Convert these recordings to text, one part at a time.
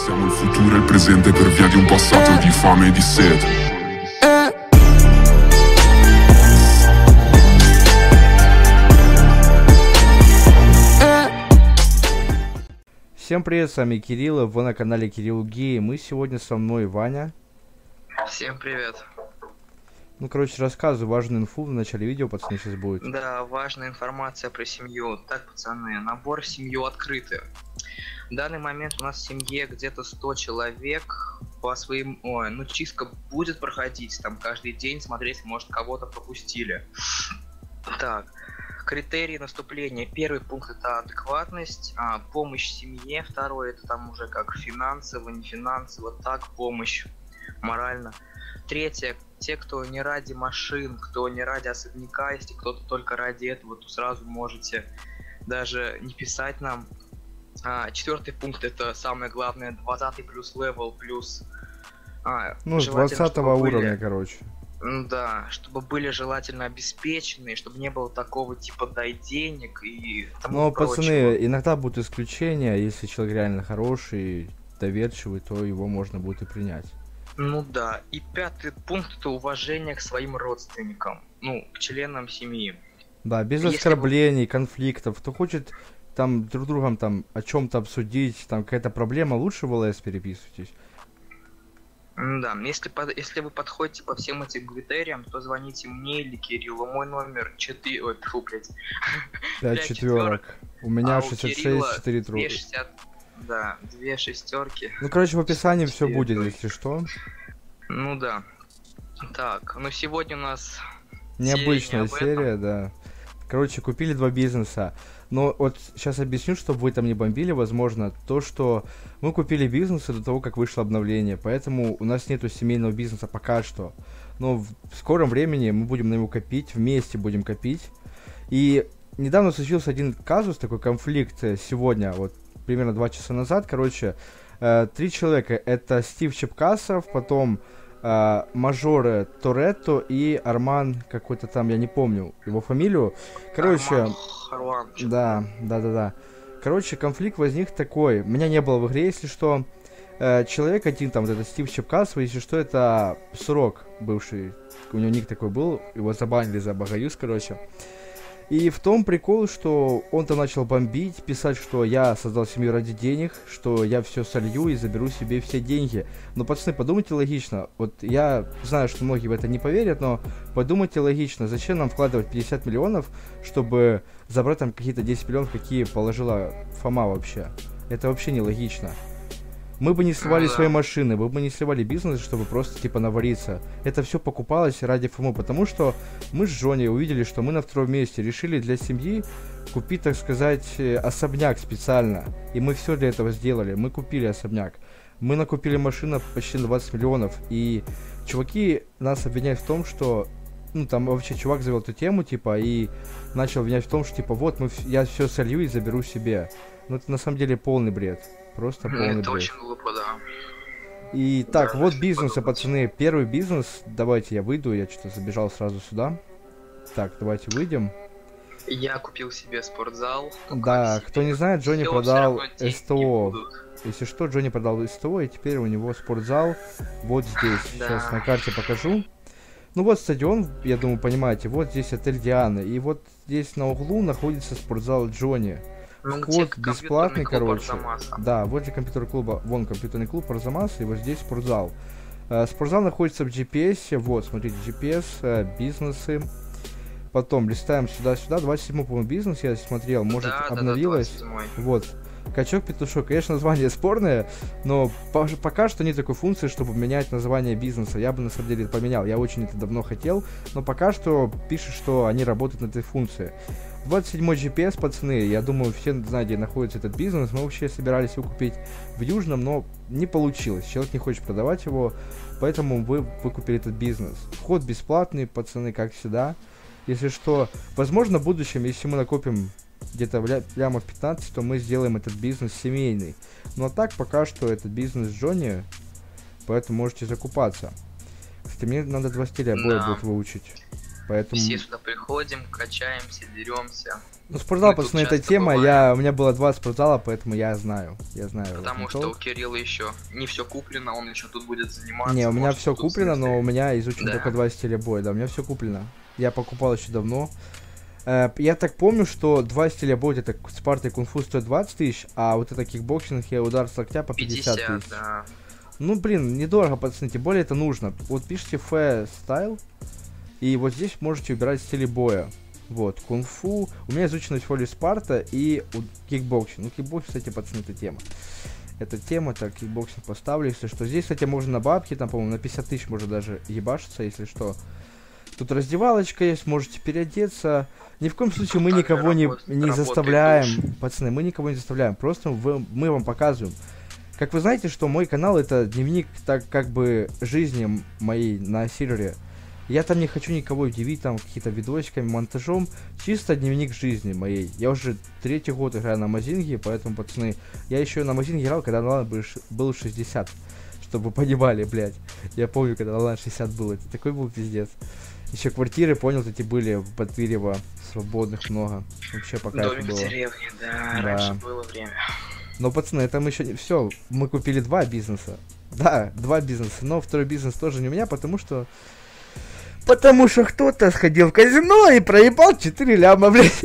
Siamo il futuro e il presente per via di un passato di fame e di sete. Всем привет, с вами Кирилл, вы на канале Кирилл Гей. Мы сегодня со мной Ваня. Всем привет. Ну, короче, рассказываю важную инфу в начале видео, пацаны, сейчас будет. Да, важная информация про семью. Так, пацаны, набор в семью открытый. В данный момент у нас в семье где-то 100 человек. По своим... Ой, ну чистка будет проходить, там каждый день смотреть, может, кого-то пропустили. Так, критерии наступления. Первый пункт — это адекватность, помощь семье. Второй — это там уже как финансово, не финансово, так, помощь морально. Третье — те, кто не ради машин, кто не ради особняка, если кто-то только ради этого, то сразу можете даже не писать нам. Четвертый пункт — это самое главное, 20 плюс левел плюс... ну, с 20 уровня, короче. Да, чтобы были желательно обеспечены, чтобы не было такого типа «дай денег» и тому Но, прочего. пацаны, иногда будут исключения, если человек реально хороший, доверчивый, то его можно будет и принять. Ну да, и пятый пункт — это уважение к своим родственникам, ну, к членам семьи. Да, без Если оскорблений, конфликтов. Кто хочет там друг другом там о чем-то обсудить, там какая-то проблема, лучше в ЛС переписывайтесь. Да, если вы подходите по всем этим критериям, то звоните мне или Кириллу. Мой номер 4... Ой, фу, блядь. 5 четверок. У меня у 66, Кирилла 4 трубы. 260... Да, 2 шестерки. Ну, короче, в описании все 4 будет, тройки. если что. Ну да. Так, ну сегодня у нас... Необычная об этом. серия, да. Короче, купили два бизнеса. Но вот сейчас объясню, чтобы вы там не бомбили, возможно, то, что мы купили бизнесы до того, как вышло обновление. Поэтому у нас нету семейного бизнеса пока что. Но в скором времени мы будем на него копить, вместе будем копить. И недавно случился один казус, такой конфликт сегодня, вот примерно 2 часа назад. Короче, 3 человека. Это Стив Чепкасов, потом... Мажоры Торетто и Арман какой-то там, я не помню его фамилию. Короче, да. Короче, конфликт возник такой. Меня не было в игре, если что. Человек один, там, вот это Стив Чепкасов, если что, это Сурок бывший. У него ник такой был, его забанили за багаюз, короче. И в том прикол, что он там начал бомбить, писать, что я создал семью ради денег, что я все солью и заберу себе все деньги. Но, пацаны, подумайте логично. Вот я знаю, что многие в это не поверят, но подумайте логично. Зачем нам вкладывать 50 миллионов, чтобы забрать там какие-то 10 миллионов, какие положила Фома вообще? Это вообще не логично. Мы бы не сливали свои машины, мы бы не сливали бизнес, чтобы просто, типа, навариться. Это все покупалось ради ФМУ, потому что мы с Джонни увидели, что мы на втором месте. Решили для семьи купить, так сказать, особняк специально. И мы все для этого сделали. Мы купили особняк. Мы накупили машину почти на 20 миллионов. И чуваки нас обвиняют в том, что... Ну, там вообще чувак завел эту тему, типа, и начал обвинять в том, что, типа, вот, я все солью и заберу себе. Но это на самом деле полный бред. Просто полный бред. Это очень глупо, да. И так, вот бизнесы, пацаны. Первый бизнес. Давайте я выйду. Я что-то забежал сразу сюда. Так, давайте выйдем. Я купил себе спортзал. Да, кто не знает, Джонни продал СТО. Если что, Джонни продал СТО, и теперь у него спортзал вот здесь. Сейчас на карте покажу. Ну вот стадион, я думаю, понимаете. Вот здесь отель Диана. И вот здесь на углу находится спортзал Джонни. Вход бесплатный, короче. Да, вот же компьютерный клуб, вон компьютерный клуб Арзамас, и вот здесь спортзал. Спортзал находится в GPS, вот, смотрите, GPS, бизнесы. Потом листаем сюда-сюда, 27-й, по-моему, бизнес, я смотрел, может, обновилось. Вот, качок-петушок, конечно, название спорное, но пока что нет такой функции, чтобы менять название бизнеса. Я бы, на самом деле, поменял, я очень это давно хотел, но пока что пишет, что они работают над этой функцией. 27-й GPS, пацаны, я думаю, все знают, где находится этот бизнес. Мы вообще собирались его купить в Южном, но не получилось. Человек не хочет продавать его, поэтому вы выкупили этот бизнес. Вход бесплатный, пацаны, как всегда. Если что, возможно, в будущем, если мы накопим где-то лямов 15, то мы сделаем этот бизнес семейный. Но так, пока что этот бизнес Джонни, поэтому можете закупаться. Кстати, мне надо 2 стиля обои будет выучить. Поэтому... Все сюда приходим, качаемся, деремся. Ну, спортзал, Мы тут пацаны, это часто тема, бываем. у меня было 2 спортзала, поэтому я знаю. Потому этот что у толк. Кирилла еще не все куплено, он еще тут будет заниматься. Не, у меня может, все тут, в куплено, но у смысле, меня изучено да. только 2 стиля боя, да, у меня все куплено. Я покупал еще давно. Я так помню, что 2 стиля боя, это Спарта и Кунг-фу стоит 20 тысяч, а вот это кикбоксинг и удар с локтя по 50 тысяч. да. Ну, блин, недорого, пацаны, тем более это нужно. Вот пишите F-стайл, и вот здесь можете убирать стили боя. Вот, кунг-фу. У меня изучено всего лишь Спарта и кикбоксинг. Ну, кикбоксинг, кстати, пацаны, это тема. Это тема, так, кикбоксинг поставлю, если что. Здесь, кстати, можно на бабки, там, по-моему, на 50 тысяч можно даже ебашиться, если что. Тут раздевалочка есть, можете переодеться. Ни в коем случае мы никого не заставляем. Пацаны, мы никого не заставляем. Просто мы вам показываем. Как вы знаете, что мой канал это дневник, так как бы, жизни моей на сервере. Я там не хочу никого удивить, там, какие-то видосиками, монтажом. Чисто дневник жизни моей. Я уже 3-й год играю на Мазинге, поэтому, пацаны, я еще на Мазинге играл, когда онлайн был 60. Чтобы вы понимали, блядь. Я помню, когда онлайн 60 был. Это такой был пиздец. Еще квартиры, понял, эти были в Батырево. Свободных много. Вообще пока это Домик было. в деревне, да, раньше было время. Но, пацаны, это мы еще не все. Мы купили 2 бизнеса. Да, 2 бизнеса. Но второй бизнес тоже не у меня, потому что кто-то сходил в казино и проебал 4 ляма, блядь.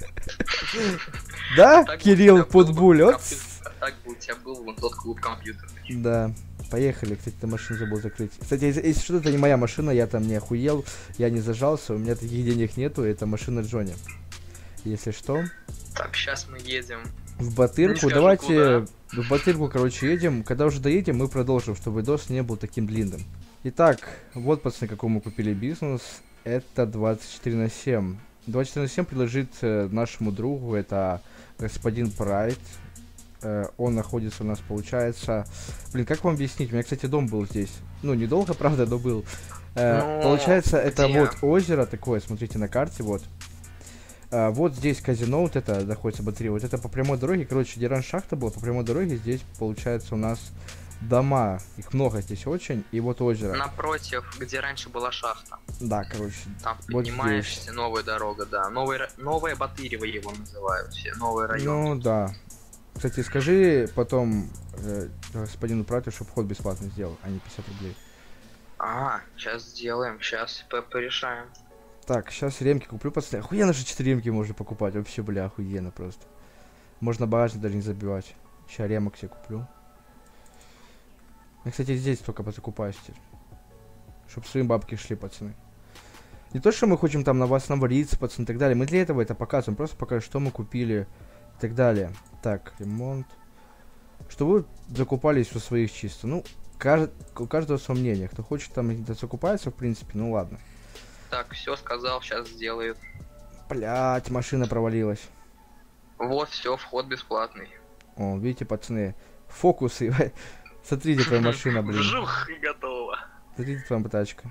Да, Кирилл Путбуль? Так бы у тебя был вон тот клуб компьютерный. Да. Поехали, кстати, эту машину забыл закрыть. Кстати, если что, это не моя машина, я там не охуел, я не зажался, у меня таких денег нету, это машина Джонни. Если что. Так, сейчас мы едем. В Батырку, давайте в Батырку, короче, едем. Когда уже доедем, мы продолжим, чтобы видос не был таким длинным. Итак, вот, пацаны, какой мы купили бизнес. Это 24/7. 24/7 предложит нашему другу, это господин Прайд. Он находится у нас, получается... Блин, как вам объяснить? У меня, кстати, дом был здесь. Ну, недолго, правда, но был. Получается, это вот озеро такое, смотрите на карте, вот. Вот здесь казино, вот это находится батарея. Вот это по прямой дороге, короче, где раньше шахта была, по прямой дороге здесь, получается, у нас дома. Их много здесь очень, и вот озеро. Напротив, где раньше была шахта. Да, короче. Там вот поднимаешься, здесь. новая дорога, да. Новое Батырево его называют все, новый район. Ну, да. Кстати, скажи потом господину Прату, чтобы вход бесплатно сделал, а не 50 рублей. Сейчас сделаем, сейчас порешаем. Так, сейчас ремки куплю, пацаны. Охуенно же 4 ремки можно покупать, вообще, бля, охуенно просто. Можно багажник даже не забивать. Сейчас ремок себе куплю. Я, кстати, здесь только позакупаюсь теперь. Чтоб своим бабки шли, пацаны. Не то, что мы хотим там на вас навалиться, пацаны, и так далее. Мы для этого это показываем, просто покажем, что мы купили и так далее. Так, ремонт. Что вы закупались у своих чисто. Ну, у каждого свое мнение. Кто хочет там где-то закупается, в принципе, ну ладно. Так, все сказал, сейчас сделают. Блять, машина провалилась. Вот, все, вход бесплатный. О, видите, пацаны, фокусы. Смотрите, твоя машина, блин. Вжух, и готово. Смотрите, твоя тачка.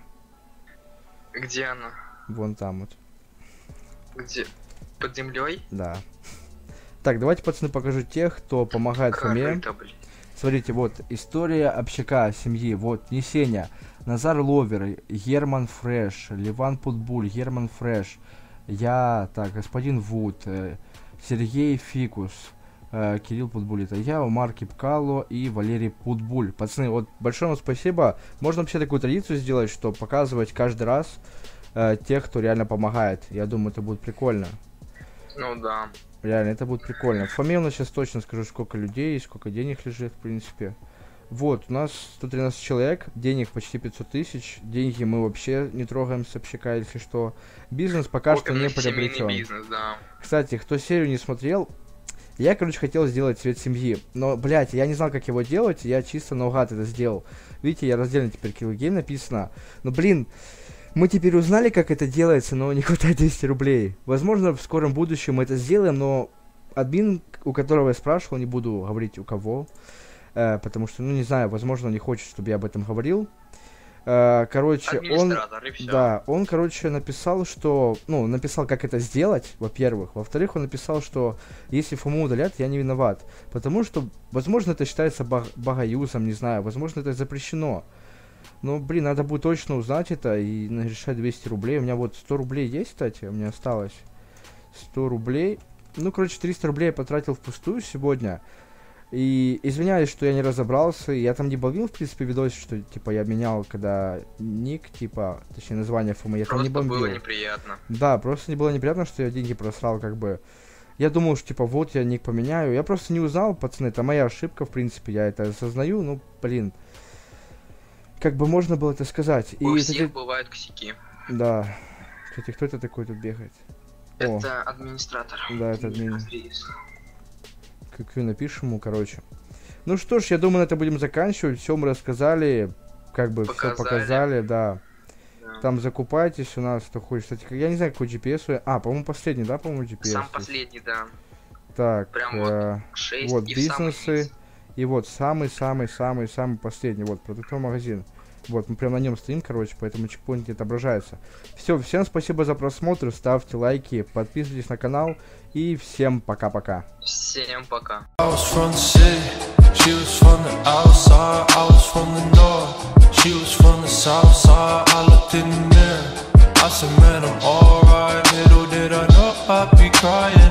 Где она? Вон там вот. Где? Под землей? Да. Так, давайте, пацаны, покажу тех, кто помогает Фоме. Смотрите, вот, история общака семьи. Вот, Несеня, Назар Ловер, Герман Фреш, Ливан Путбуль, Герман Фреш, я, так, господин Вуд, Сергей Фикус, Кирилл Путбуль, это я, Умар Кипкало и Валерий Путбуль. Пацаны, вот, большое вам спасибо. Можно вообще такую традицию сделать, что показывать каждый раз тех, кто реально помогает. Я думаю, это будет прикольно. Ну да. Реально, это будет прикольно. В Фоме у нас сейчас точно скажу, сколько людей, сколько денег лежит, в принципе. Вот, у нас 113 человек, денег почти 500 тысяч. Деньги мы вообще не трогаем с общака, если что. Бизнес пока что не приобретен. Бизнес, да. Кстати, кто серию не смотрел, я, короче, хотел сделать цвет семьи. Но, блядь, я не знал, как его делать, я чисто наугад это сделал. Видите, я раздельно теперь Killgame написано. Но, блин... Мы теперь узнали, как это делается, но не хватает 200 рублей. Возможно, в скором будущем мы это сделаем, но админ, у которого я спрашивал, не буду говорить у кого, потому что, ну, не знаю, возможно, он не хочет, чтобы я об этом говорил. Короче, он, короче, написал, что, ну, написал, как это сделать, во-первых. Во-вторых, он написал, что если Фому удалят, я не виноват. Потому что, возможно, это считается багаюзом, не знаю, возможно, это запрещено. Ну, блин, надо будет точно узнать это и решать 200 рублей. У меня вот 100 рублей есть, кстати, у меня осталось 100 рублей. Ну, короче, 300 рублей я потратил впустую сегодня. И извиняюсь, что я не разобрался. Я там не бомбил, в принципе, видосе, что, типа, я менял, когда ник, типа, точнее, название ФМ, я там не бомбил. Просто было неприятно. Да, просто не было неприятно, что я деньги просрал, как бы. Я думал, что, типа, вот я ник поменяю. Я просто не узнал, пацаны, это моя ошибка, в принципе, я это осознаю, ну, блин. Как бы можно было это сказать. У и всех бывают косяки. Да. Кстати, кто это такой тут бегает? Это администратор. Да, это администратор. Какую напишем ему, короче. Ну что ж, я думаю, на это будем заканчивать. Все мы рассказали, как бы все показали, да. Там закупайтесь у нас, кто хочет. Кстати, я не знаю, какой GPS. По-моему, последний, да, по-моему, GPS. Сам последний, да. Так, прям вот 6 вот и бизнесы. И вот самый-самый-самый-самый последний. Вот, продуктовый магазин. Вот, мы прям на нем стоим, короче, поэтому чекпоинт не отображается. Все, всем спасибо за просмотр, ставьте лайки, подписывайтесь на канал. И всем пока-пока. Всем пока. I said, man, I'm alright. Little did I know I'd be crying.